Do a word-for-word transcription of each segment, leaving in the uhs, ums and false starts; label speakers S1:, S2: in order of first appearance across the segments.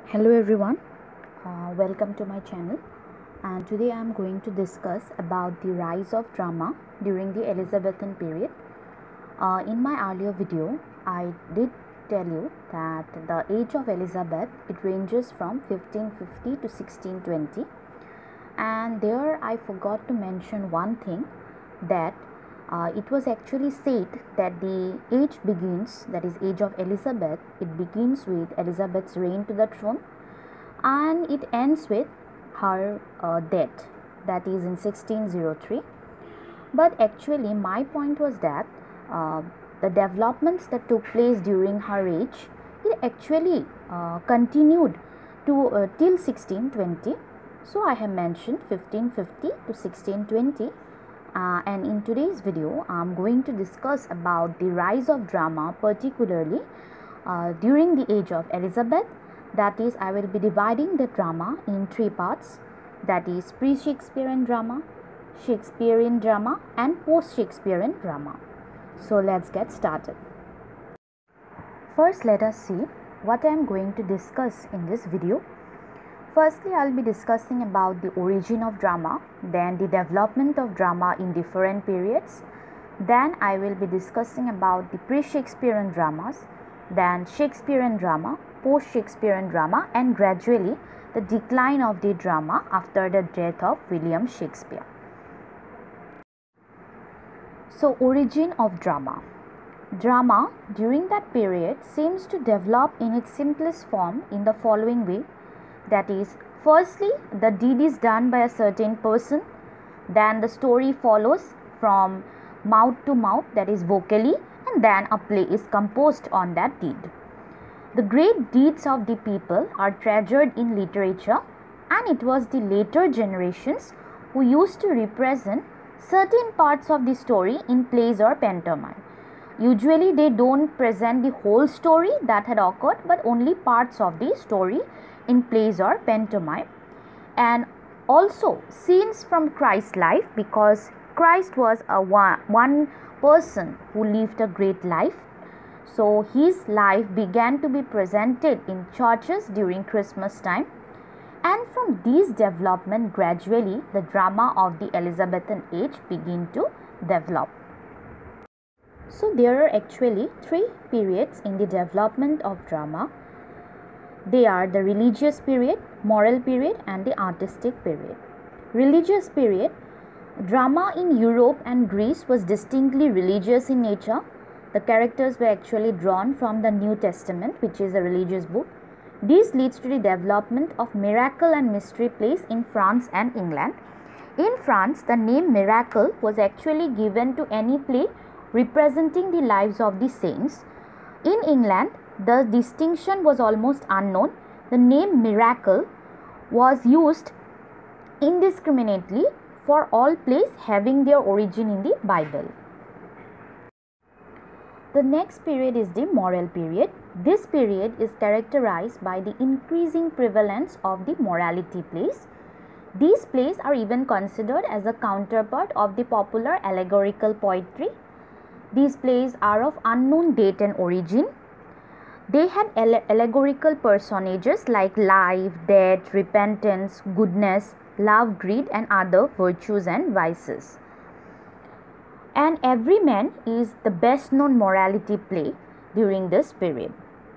S1: Hello everyone, uh, welcome to my channel, and today I am going to discuss about the rise of drama during the Elizabethan period. Uh, in my earlier video, I did tell you that the age of Elizabeth, it ranges from fifteen fifty to sixteen twenty, and there I forgot to mention one thing, that uh, it was actually said that the age begins, that is age of Elizabeth, it begins with Elizabeth's reign to the throne and it ends with her uh, death, that is in sixteen oh three. But actually my point was that uh, the developments that took place during her age, it actually uh, continued to uh, till sixteen twenty. So I have mentioned fifteen fifty to sixteen twenty. Uh, and in today's video I am going to discuss about the rise of drama, particularly uh, during the age of Elizabeth. That is, I will be dividing the drama in three parts, that is pre-Shakespearean drama, Shakespearean drama and post-Shakespearean drama. So let's get started. First, let us see what I am going to discuss in this video. Firstly, I will be discussing about the origin of drama, then the development of drama in different periods, then I will be discussing about the pre-Shakespearean dramas, then Shakespearean drama, post-Shakespearean drama, and gradually the decline of the drama after the death of William Shakespeare. So, origin of drama. Drama during that period seems to develop in its simplest form in the following way. That is, firstly, the deed is done by a certain person, then the story follows from mouth to mouth, that is vocally, and then a play is composed on that deed. The great deeds of the people are treasured in literature, and it was the later generations who used to represent certain parts of the story in plays or pantomime. Usually they don't present the whole story that had occurred, but only parts of the story in plays or pantomime. And also scenes from Christ's life, because Christ was a one, one person who lived a great life. So his life began to be presented in churches during Christmas time, and from these development gradually the drama of the Elizabethan age begin to develop. So there are actually three periods in the development of drama. They are the religious period, moral period, and the artistic period. Religious period, drama in Europe and Greece was distinctly religious in nature. The characters were actually drawn from the New Testament, which is a religious book. This leads to the development of miracle and mystery plays in France and England. In France, the name miracle was actually given to any play representing the lives of the saints. In England, the distinction was almost unknown. The name miracle was used indiscriminately for all plays having their origin in the Bible. The next period is the moral period. This period is characterized by the increasing prevalence of the morality plays. These plays are even considered as a counterpart of the popular allegorical poetry. These plays are of unknown date and origin. They had alle- allegorical personages like life, death, repentance, goodness, love, greed, and other virtues and vices. And Every Man is the best known morality play during this period.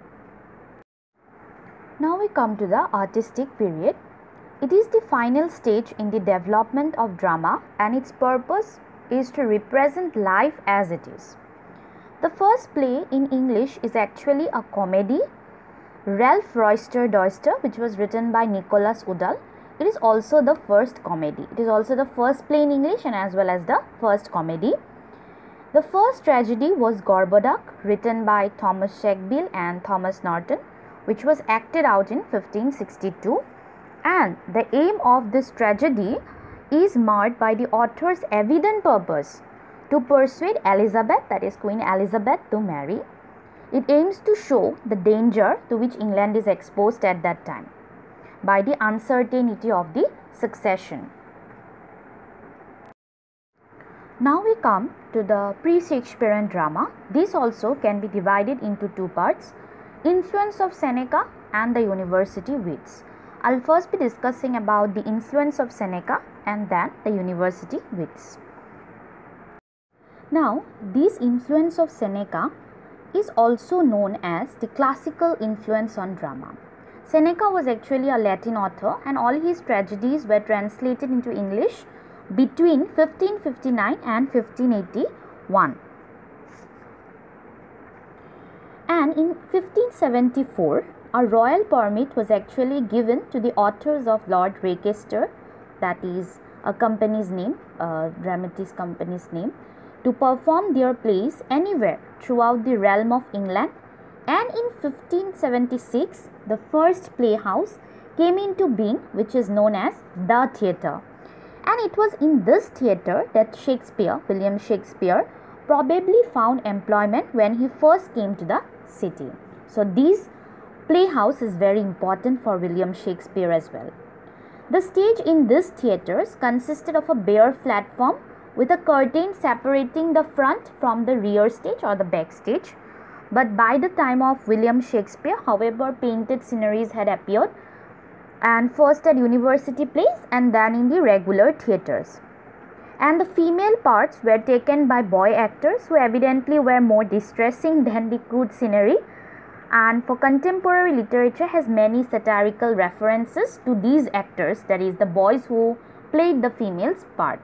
S1: Now we come to the artistic period. It is the final stage in the development of drama, and its purpose is to represent life as it is. The first play in English is actually a comedy, Ralph Roister Doister, which was written by Nicholas Udall. It is also the first comedy. It is also the first play in English and as well as the first comedy. The first tragedy was Gorboduc, written by Thomas Sackville and Thomas Norton, which was acted out in fifteen sixty-two. And the aim of this tragedy is marked by the author's evident purpose to persuade Elizabeth, that is Queen Elizabeth, to marry. It aims to show the danger to which England is exposed at that time by the uncertainty of the succession. Now we come to the pre-Shakespearean drama. This also can be divided into two parts. Influence of Seneca and the university wits. I'll first be discussing about the influence of Seneca and then the university wits. Now, this influence of Seneca is also known as the classical influence on drama. Seneca was actually a Latin author and all his tragedies were translated into English between fifteen fifty-nine and fifteen eighty-one. And in fifteen seventy-four, a royal permit was actually given to the authors of Lord Leicester, that is a company's name, a dramatist company's name, to perform their plays anywhere throughout the realm of England. And in fifteen seventy-six, the first playhouse came into being, which is known as the theatre. And it was in this theatre that Shakespeare, William Shakespeare, probably found employment when he first came to the city. So this playhouse is very important for William Shakespeare as well. The stage in this theatres consisted of a bare platform with a curtain separating the front from the rear stage or the back stage. But by the time of William Shakespeare, however, painted sceneries had appeared, and first at university plays and then in the regular theatres. And the female parts were taken by boy actors who evidently were more distressing than the crude scenery, and for contemporary literature has many satirical references to these actors, that is the boys who played the female's part.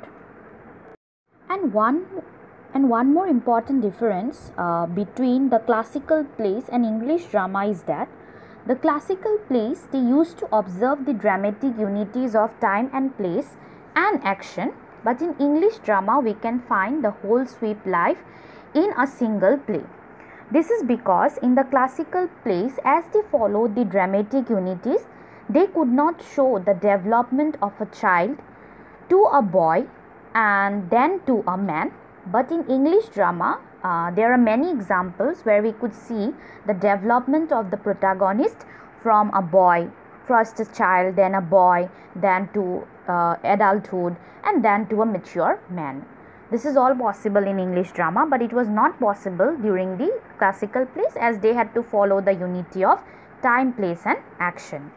S1: And one and one more important difference uh, between the classical plays and English drama is that the classical plays, they used to observe the dramatic unities of time and place and action, but in English drama we can find the whole sweep life in a single play. This is because in the classical plays, as they followed the dramatic unities, they could not show the development of a child to a boy and then to a man. But in English drama, uh, there are many examples where we could see the development of the protagonist from a boy, first a child, then a boy, then to uh, adulthood, and then to a mature man. This is all possible in English drama, but it was not possible during the classical plays as they had to follow the unity of time, place, and action.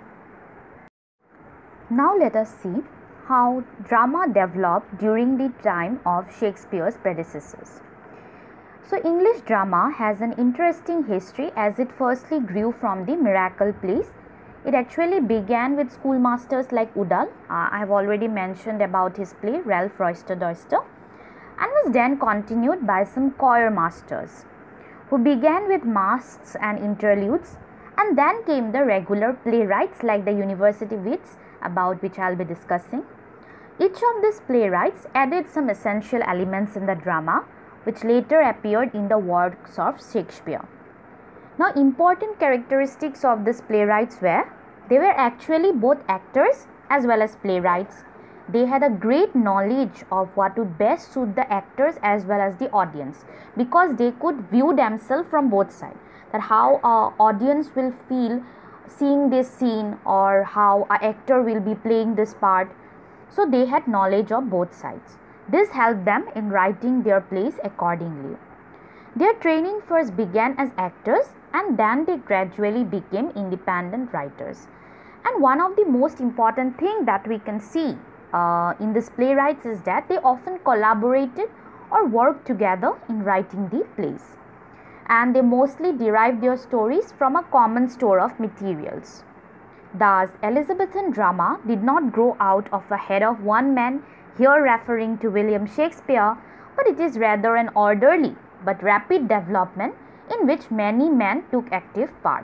S1: Now let us see how drama developed during the time of Shakespeare's predecessors. So English drama has an interesting history as it firstly grew from the miracle plays. It actually began with schoolmasters like Udal. Uh, I have already mentioned about his play Ralph Roister Doister, and was then continued by some choir masters who began with masques and interludes, and then came the regular playwrights like the university wits, about which I will be discussing. Each of these playwrights added some essential elements in the drama which later appeared in the works of Shakespeare. Now, important characteristics of these playwrights were they were actually both actors as well as playwrights. They had a great knowledge of what would best suit the actors as well as the audience, because they could view themselves from both sides, that how our audience will feel seeing this scene or how an actor will be playing this part. So they had knowledge of both sides. This helped them in writing their plays accordingly. Their training first began as actors and then they gradually became independent writers. And one of the most important things that we can see uh, in these playwrights is that they often collaborated or worked together in writing the plays. And they mostly derived their stories from a common store of materials. Thus, Elizabethan drama did not grow out of the head of one man, here referring to William Shakespeare, but it is rather an orderly but rapid development in which many men took active part.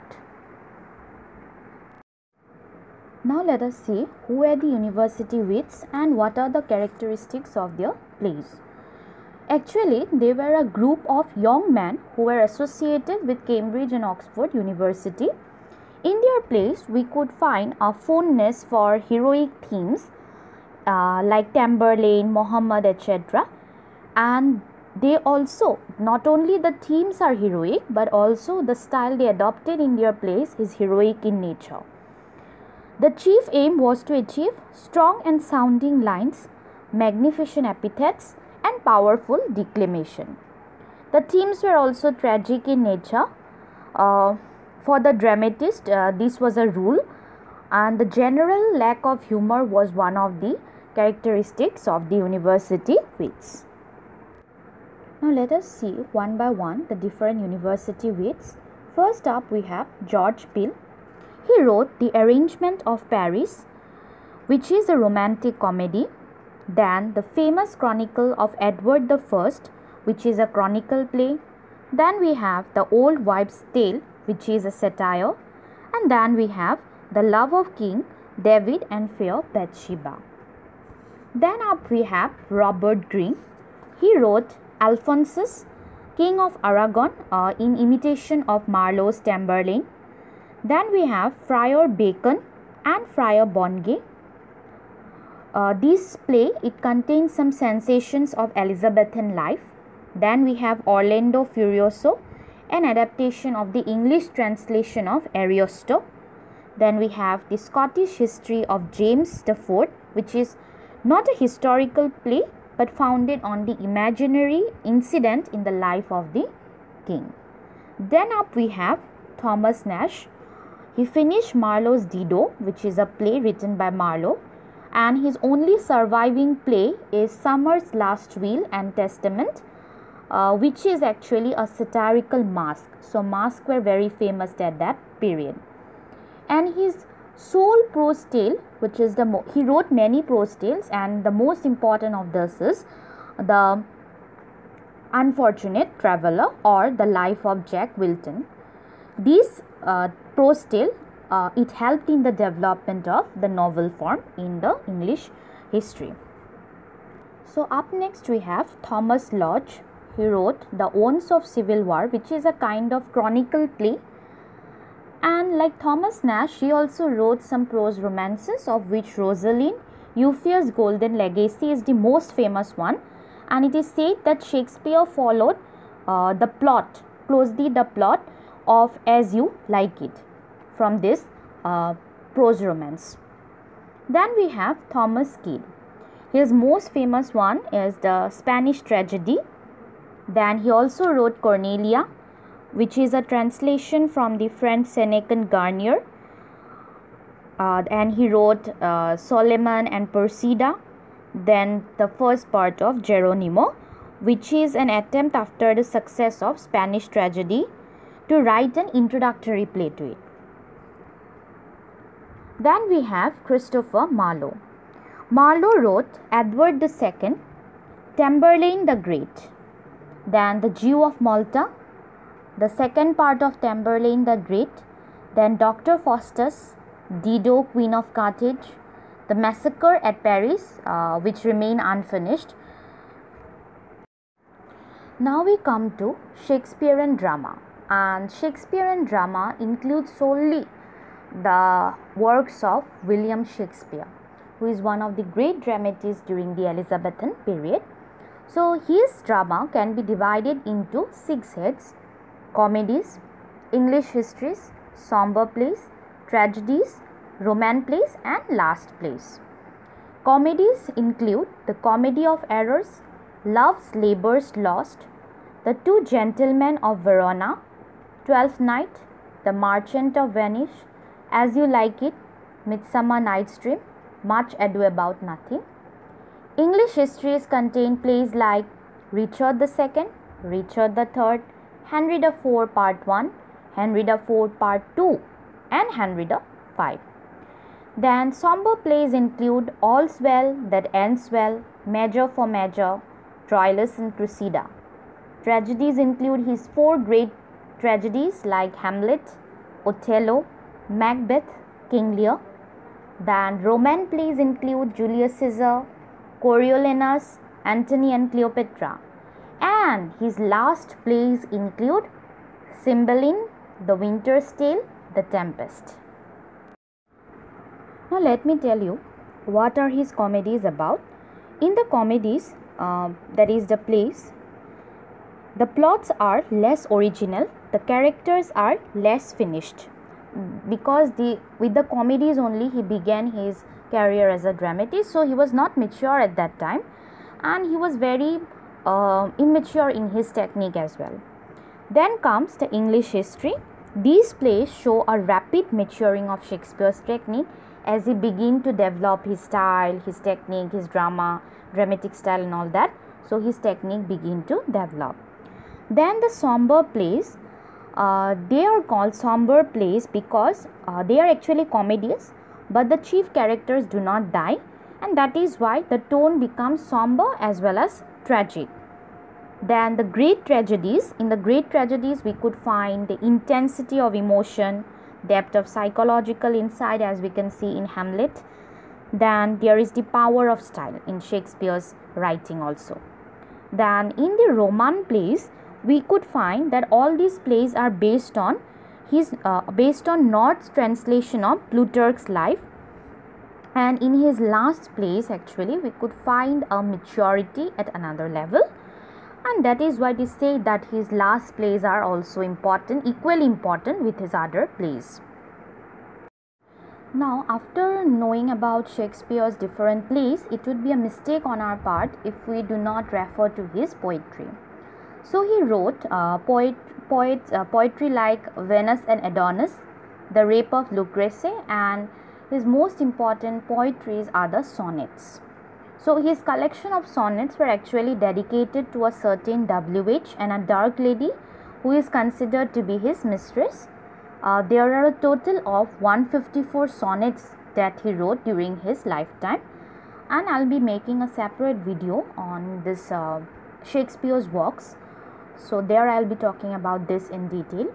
S1: Now let us see who are the university wits and what are the characteristics of their plays. Actually, they were a group of young men who were associated with Cambridge and Oxford University. In their plays, we could find a fondness for heroic themes uh, like Tamburlaine, Muhammad, et cetera. And they also, not only the themes are heroic, but also the style they adopted in their plays is heroic in nature. The chief aim was to achieve strong and sounding lines, magnificent epithets, and powerful declamation. The themes were also tragic in nature. Uh, for the dramatist, uh, this was a rule, and the general lack of humor was one of the characteristics of the university wits. Now let us see one by one the different university wits. First up we have George Peele. He wrote The Arrangement of Paris, which is a romantic comedy. Then the famous Chronicle of Edward the First, which is a chronicle play. Then we have The Old Wives' Tale, which is a satire. And then we have The Love of King David and Fair Bathsheba. Then up we have Robert Greene. He wrote Alphonsus, King of Aragon, uh, in imitation of Marlowe's Tamburlaine. Then we have Friar Bacon and Friar Bungay. Uh, this play, it contains some sensations of Elizabethan life. Then we have Orlando Furioso, an adaptation of the English translation of Ariosto. Then we have the Scottish history of James the Fourth, which is not a historical play but founded on the imaginary incident in the life of the king. Then up we have Thomas Nash. He finished Marlowe's Dido, which is a play written by Marlowe, and his only surviving play is Summer's Last Will and Testament, uh, which is actually a satirical masque. So masks were very famous at that period. And his sole prose tale, which is the mo he wrote many prose tales, and the most important of this is The Unfortunate Traveller or The Life of Jack Wilton. This uh, prose tale, uh, it helped in the development of the novel form in the English history. So up next we have Thomas Lodge. He wrote The Owns of Civil War, which is a kind of chronicle play. And like Thomas Nash, he also wrote some prose romances, of which Rosaline, Euphues' Golden Legacy is the most famous one. And it is said that Shakespeare followed uh, the plot, closely the plot of As You Like It from this uh, prose romance. Then we have Thomas Kidd. His most famous one is the Spanish Tragedy. Then he also wrote Cornelia, which is a translation from the French Senecan Garnier. Uh, and he wrote uh, Solomon and Persida. Then the first part of Geronimo, which is an attempt after the success of Spanish Tragedy to write an introductory play to it. Then we have Christopher Marlowe. Marlowe wrote Edward the Second, Tamburlaine the Great, then The Jew of Malta, the second part of Tamburlaine the Great, then Doctor Faustus, Dido, Queen of Carthage, The Massacre at Paris, uh, which remain unfinished. Now we come to Shakespearean drama, and Shakespearean drama includes solely the works of William Shakespeare, who is one of the great dramatists during the Elizabethan period. So his drama can be divided into six heads: comedies, English histories, somber plays, tragedies, romance plays, and last plays. Comedies include The Comedy of Errors, Love's Labour's Lost, The Two Gentlemen of Verona, Twelfth Night, The Merchant of Venice, As You Like It, Midsummer Night's Dream, Much Ado About Nothing. English histories contain plays like Richard the Second, Richard the Third, Henry the Fourth Part one, Henry the Fourth Part two, and Henry the Fifth. Then somber plays include All's Well That Ends Well, Measure for Measure, Troilus and Cressida. Tragedies include his four great tragedies like Hamlet, Othello, Macbeth, King Lear. Then romance plays include Julius Caesar, Coriolanus, Antony and Cleopatra. And his last plays include Cymbeline, The Winter's Tale, The Tempest. Now let me tell you what are his comedies about. In the comedies, uh, that is the plays, the plots are less original, the characters are less finished. Because the with the comedies only he began his career as a dramatist, so he was not mature at that time, and he was very uh, immature in his technique as well. Then comes the English history. These plays show a rapid maturing of Shakespeare's technique as he began to develop his style, his technique, his drama, dramatic style and all that. So his technique began to develop. Then the somber plays, uh, they are called somber plays because uh, they are actually comedies, but the chief characters do not die, and that is why the tone becomes somber as well as tragic. Then the great tragedies, in the great tragedies we could find the intensity of emotion, depth of psychological insight as we can see in Hamlet. Then there is the power of style in Shakespeare's writing also. Then in the Roman plays we could find that all these plays are based on his uh, based on North's translation of Plutarch's life, and in his last plays actually we could find a maturity at another level, and that is why they say that his last plays are also important, equally important with his other plays. Now, after knowing about Shakespeare's different plays, it would be a mistake on our part if we do not refer to his poetry. So he wrote uh, poet, poet, uh, poetry like Venus and Adonis, The Rape of Lucrece, and his most important poetries are the sonnets. So his collection of sonnets were actually dedicated to a certain W H and a dark lady who is considered to be his mistress. Uh, there are a total of one hundred fifty-four sonnets that he wrote during his lifetime, and I'll be making a separate video on this uh, Shakespeare's works. So there I'll be talking about this in detail.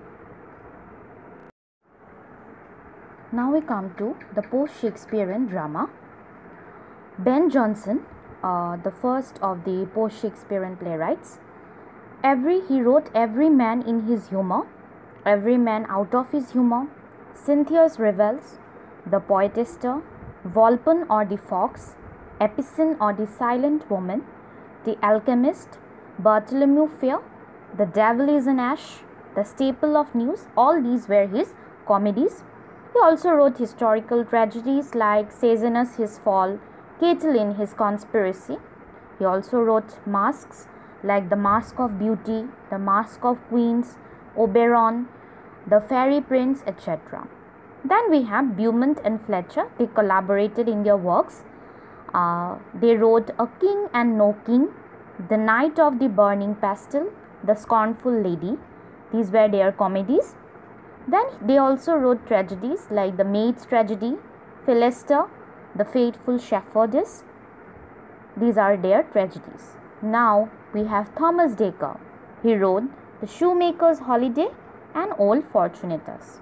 S1: Now we come to the post-Shakespearean drama. Ben Jonson, uh, the first of the post-Shakespearean playwrights, every he wrote every man in his humor, every man out of his humor, Cynthia's Revels, The Poetester, Volpone or the Fox, Epicene or the Silent Woman, The Alchemist, Bartholomew Fair, The Devil is an Ash, The Staple of News. All these were his comedies. He also wrote historical tragedies like Sejanus His Fall, Catiline His Conspiracy. He also wrote masques like The Mask of Beauty, The Mask of Queens, Oberon, The Fairy Prince, et cetera. Then we have Beaumont and Fletcher. They collaborated in their works. Uh, they wrote A King and No King, The Knight of the Burning Pestle, The Scornful Lady. These were their comedies. Then they also wrote tragedies like The Maid's Tragedy, Philester, The Faithful Shepherdess. These are their tragedies. Now we have Thomas Dacre. He wrote The Shoemaker's Holiday and Old Fortunatus.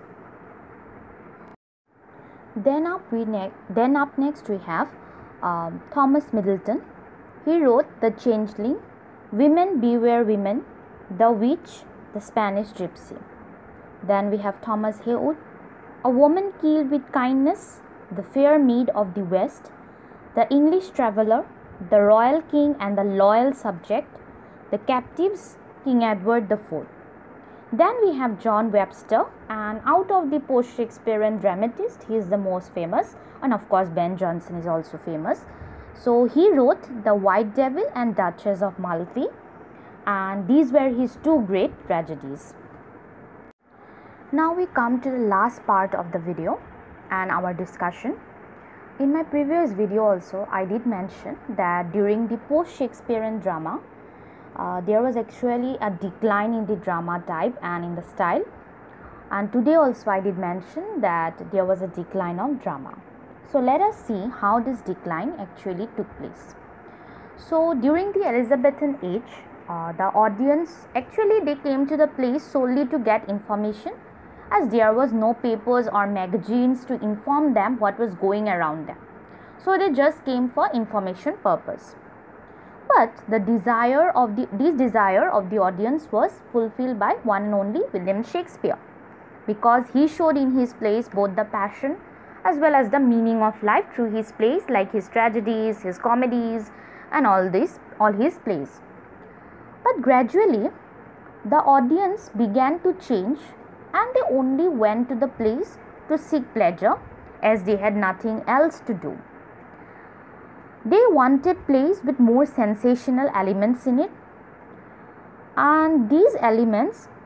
S1: Then up, we ne- then up next we have um, Thomas Middleton. He wrote The Changeling, Women Beware Women, The Witch, The Spanish Gypsy. Then we have Thomas Heywood, A Woman Killed with Kindness, The Fair Maid of the West, The English Traveller, The Royal King and the Loyal Subject, The Captives, King Edward the Fourth. Then we have John Webster, and out of the post-Shakespearean dramatists, he is the most famous, and of course Ben Jonson is also famous. So he wrote The White Devil and Duchess of Malfi, and these were his two great tragedies. Now we come to the last part of the video and our discussion. In my previous video also I did mention that during the post-Shakespearean drama, uh, there was actually a decline in the drama type and in the style, and today also I did mention that there was a decline of drama. So let us see how this decline actually took place. So during the Elizabethan age, uh, the audience actually they came to the place solely to get information, as there was no papers or magazines to inform them what was going around them. So they just came for information purpose. But the desire of the this desire of the audience was fulfilled by one and only William Shakespeare, because he showed in his plays both the passion as well as the meaning of life through his plays, like his tragedies, his comedies, and all this, all his plays. But gradually, the audience began to change, and they only went to the plays to seek pleasure, as they had nothing else to do. They wanted plays with more sensational elements in it, and these elements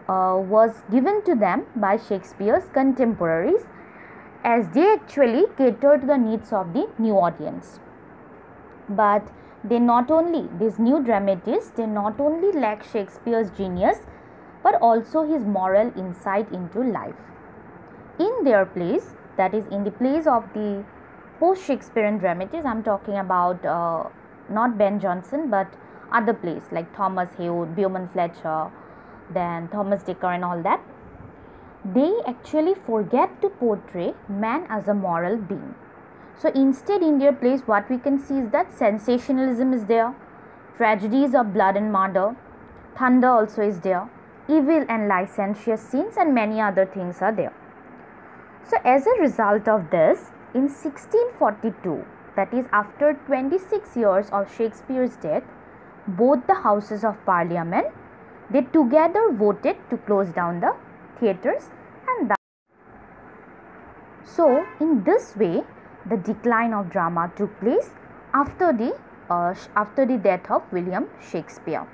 S1: uh, was given to them by Shakespeare's contemporaries, as they actually catered to the needs of the new audience. But they not only, these new dramatists, they not only lack Shakespeare's genius, but also his moral insight into life. In their plays, that is in the plays of the post-Shakespearean dramatists, I am talking about uh, not Ben Jonson but other plays like Thomas Heywood, Beaumont Fletcher, then Thomas Dekker and all that, they actually forget to portray man as a moral being. So instead, in their plays, what we can see is that sensationalism is there, tragedies of blood and murder, thunder also is there, evil and licentious scenes, and many other things are there. So as a result of this, in sixteen forty-two, that is after twenty-six years of Shakespeare's death, both the Houses of Parliament, they together voted to close down the theatres, and that. So in this way, the decline of drama took place after the uh, after the death of William Shakespeare.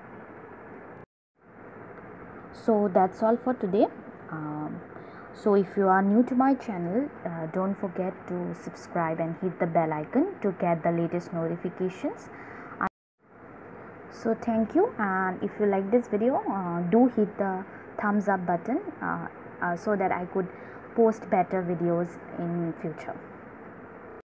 S1: So that's all for today. Um, so if you are new to my channel, uh, don't forget to subscribe and hit the bell icon to get the latest notifications. So thank you, and if you like this video, uh, do hit the thumbs up button uh, uh, so that I could post better videos in future.